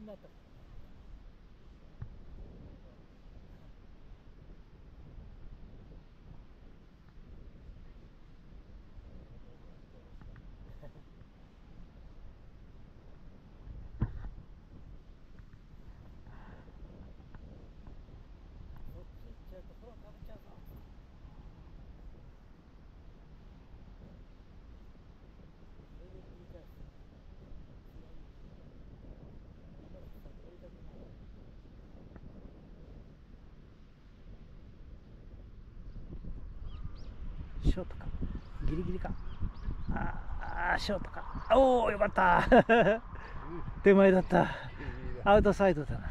なった。そっち行っちゃうと空食べちゃうぞ。それで聞いちゃう。ショートか、ギリギリか。ああ、ショートか。おお、よかった。手前だった。アウトサイドだな。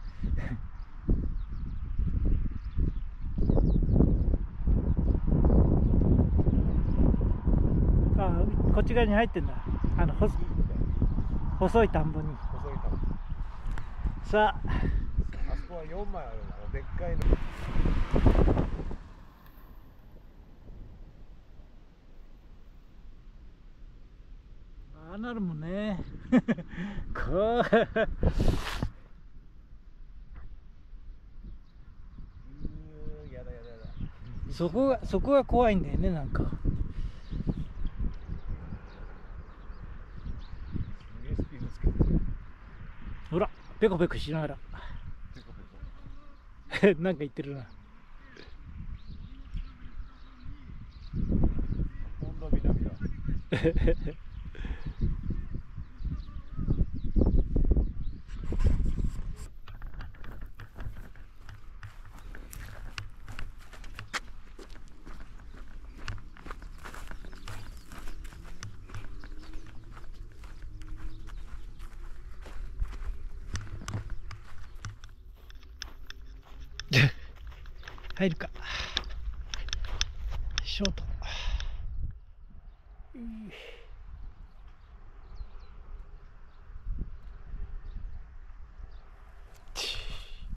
あ、こっち側に入ってんだ。細い田んぼに。 細い田んぼ。 さあ、 あそこは4枚あるんだ。でっかいの。 ああなるもんね。こう。 やだやだやだ。 そこが怖いんだよね、なんか。 すげえスピードつけてる。 ほら、ペコペコしながら。 ペコペコ。 なんか言ってるな。 本土南だ。 入るか。ショート。